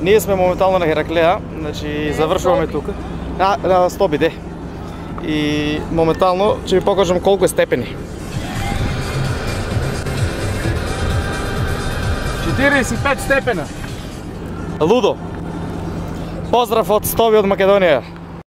Ние сме моментално на Хераклея, значи завършваме тук. Стоби, де. И моментално ще ви покажем колко е степени. 45 степена. Лудо! Поздрав от Стоби от Македонија!